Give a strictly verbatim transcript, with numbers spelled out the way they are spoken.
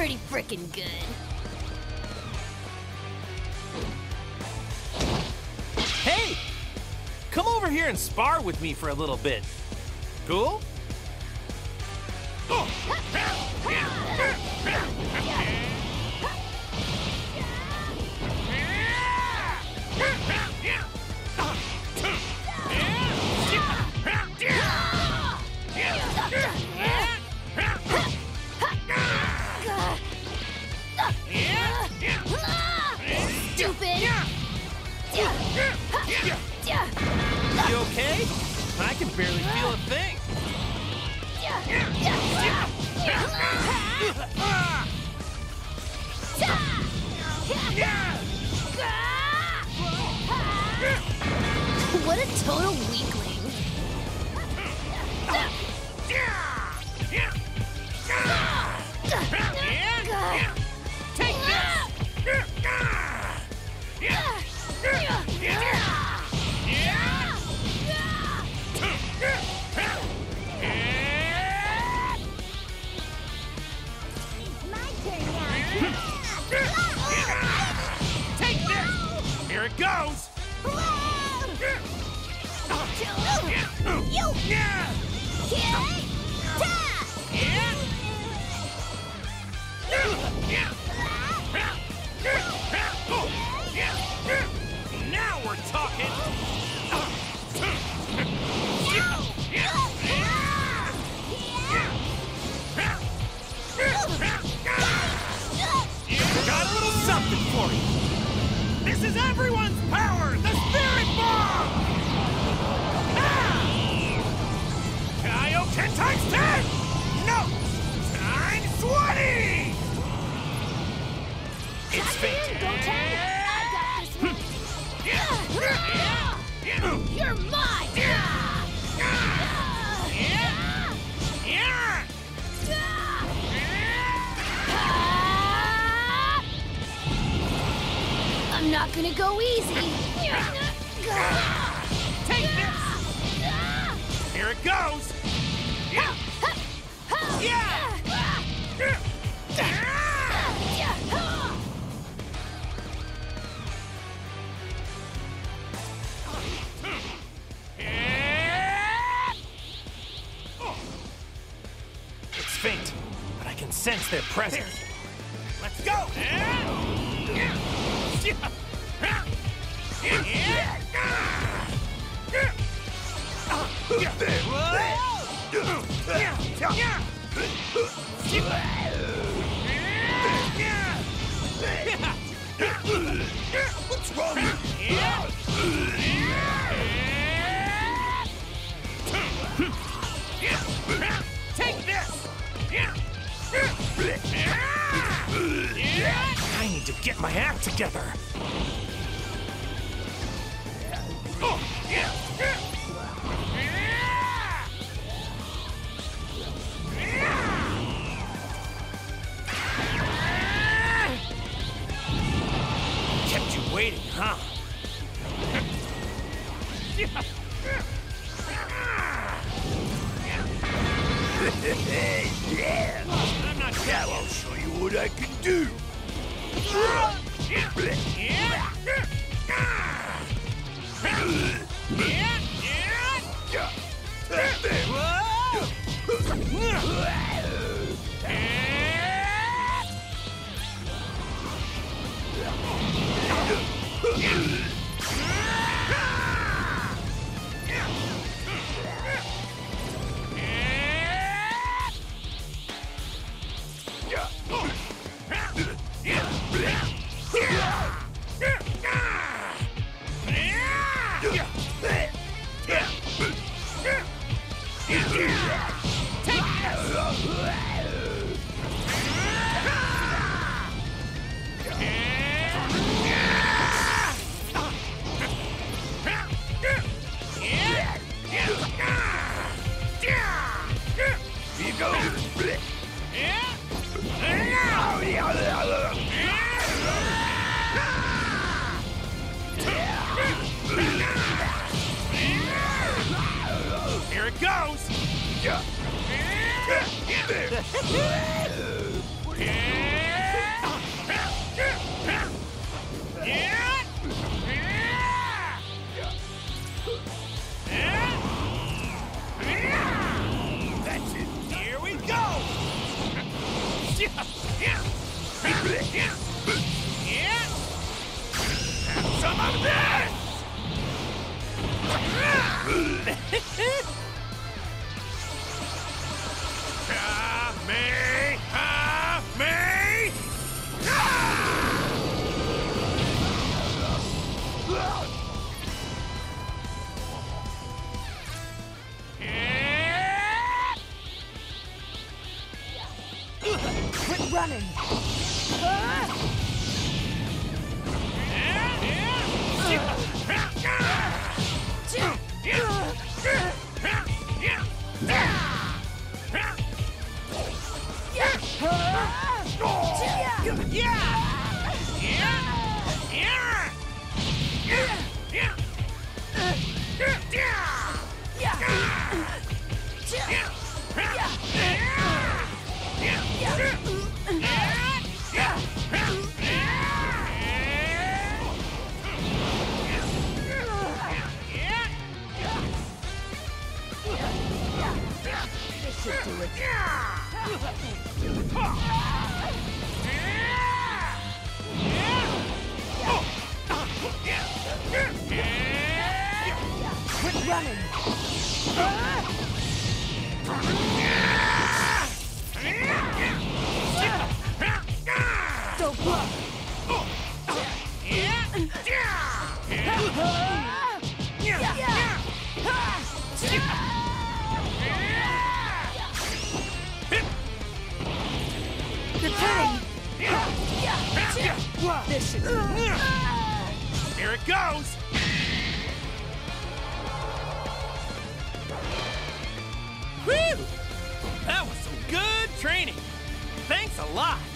pretty frickin' good. Hey! Come over here and spar with me for a little bit. Cool? Stupid! You okay? I can barely feel a thing. What a total weakling. Take this! Take this! Here it goes! You! Now we're talking! Got a little something for you! This is everyone's power! The Spirit Bomb! Ah! Kaioken times ten! No! Times twenty! It's fate! Go ten! I got this one! You're mine! I'm not gonna go easy! Take this! Here it goes! Yeah! It's fate, but I can sense their presence. Let's go! What's wrong with you? Take this! I need to get my act together. Kept you waiting, huh? Yeah. I'm not Now I'll show you what I can do. Here it goes! Yeah. Stunning. Don't block. You're turning. This should Here it goes! Whew! That was some good training. Thanks a lot.